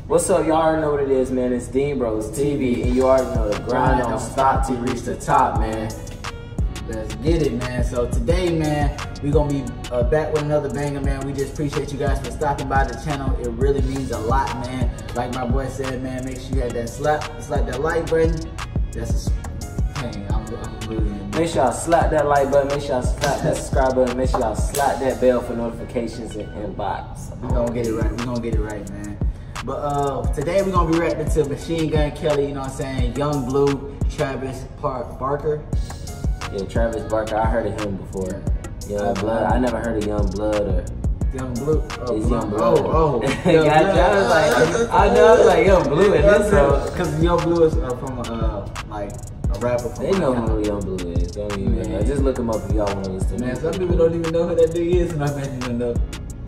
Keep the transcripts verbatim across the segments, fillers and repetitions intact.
What's up? Y'all already know what it is, man. It's Dean Bros T V, and you already know the grind don't stop till you reach the top, man. Let's get it, man. So today, man, we gonna be uh, back with another banger, man. We just appreciate you guys for stopping by the channel. It really means a lot, man. Like my boy said, man, make sure you have that slap, slap that like button. That's a, dang, I'm, I'm really. Make sure y'all slap that like button. Make sure y'all slap that subscribe button. Make sure y'all slap that bell for notifications and inbox. We gonna get it right. We gonna get it right, man. But uh, today we're gonna be reacting to Machine Gun Kelly. You know what I'm saying? YUNGBLUD, Travis Park Barker. Yeah, Travis Barker, I heard of him before. YUNGBLUD, I never heard of YUNGBLUD or... YUNGBLUD? Oh, it's YUNGBLUD. Oh, oh. Yeah, I was like, I know, I was like, YUNGBLUD in this song. Because YUNGBLUD is uh, from, uh, like, a rapper from... They know who YUNGBLUD is, don't even know. Just look him up if y'all want to listen to him. Man, some people don't even know who that dude is, and I bet you know.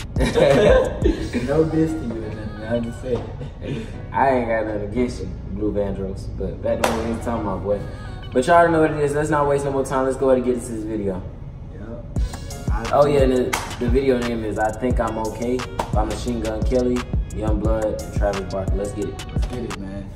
No diss to you or nothing, I'm just saying. I ain't got nothing against you, Blue Vandross, but back to what we was talking about, boy. But y'all already know what it is. Let's not waste no more time. Let's go ahead and get into this video. Yep. Oh yeah, and the, the video name is I Think I'm Okay by Machine Gun Kelly, YUNGBLUD, and Travis Barker. Let's get it. Let's get it, man.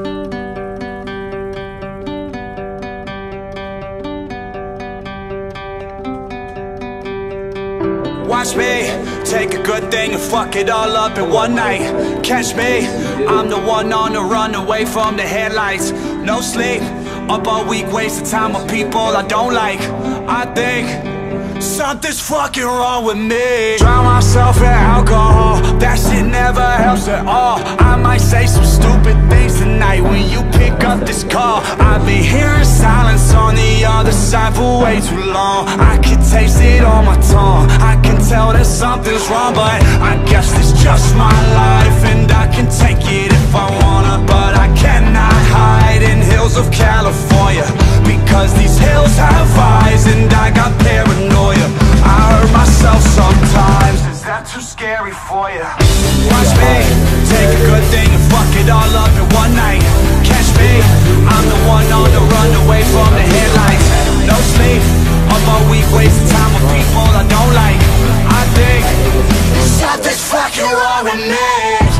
Watch me take a good thing and fuck it all up in one night. Catch me, I'm the one on the run away from the headlights. No sleep, up all week, wasting time with people I don't like. I think something's fucking wrong with me. Drown myself in alcohol, that shit never helps at all. I might say some stupid things tonight when you pick up this call. I've been hearing silence on the other side for way too long. I can taste it on my tongue, I can tell that something's wrong, but I guess it's just my life, and I can take it if I wanna, but I cannot hide in hills of California, because these hills have eyes and I got paranoia. I hurt myself sometimes, is that too scary for you? Watch me take a good thing and fuck it all up in one night. Catch me, I'm the one on the run away from the headlights. No sleep, up all week, wasting time with people I don't like. I think something's fucking wrong with me.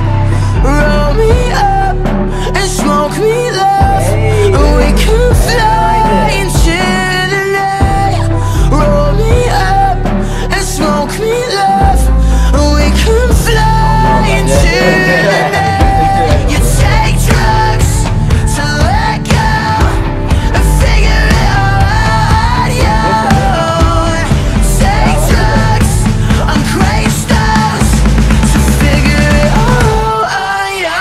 Roll me up and smoke me love, and we can fly into the night. Roll me up and smoke me love, and we can fly into the night. You take drugs to let go and figure it all out, yo. Take drugs on gravestones to figure it all out, yo.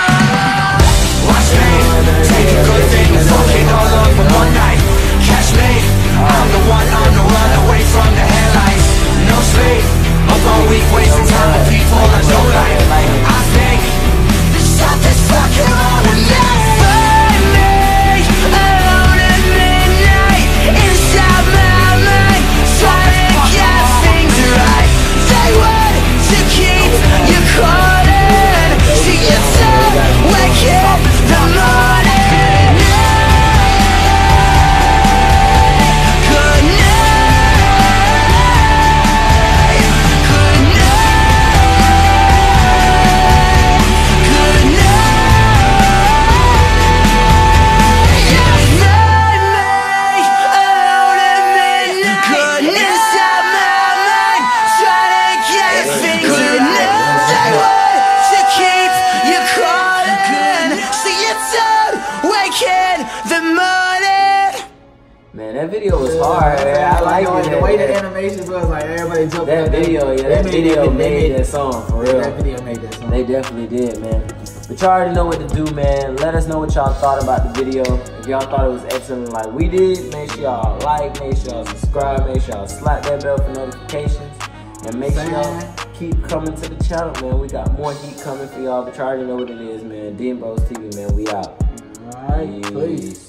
Watch me take a good thing and fuck it all up in one night. Catch me, I'm the one on the run away from the headlights. No sleep, up all week, wasting time with people I don't like. I think there's something's fucking wrong with me. Find me alone at midnight inside my mind, trying to get things right. They want to keep you caught in, see yourself wake up the morning. Good night, good night, good night. Find me alone at midnight inside my mind, trying to get things right. They want to keep you caught in, see yourself wake in the morning. Man, that video was hard, man. I like it. The way the animations was, like, everybody jumped That on video, yeah, that video made that song, for real. That video made that song. They definitely did, man. But y'all already know what to do, man. Let us know what y'all thought about the video. If y'all thought it was excellent like we did, make sure y'all like, make sure y'all subscribe, make sure y'all slap that bell for notifications. And make sure y'all keep coming to the channel, man. We got more heat coming for y'all, but y'all already know what it is, man. Dean Bros T V, man. We out. Alright, please.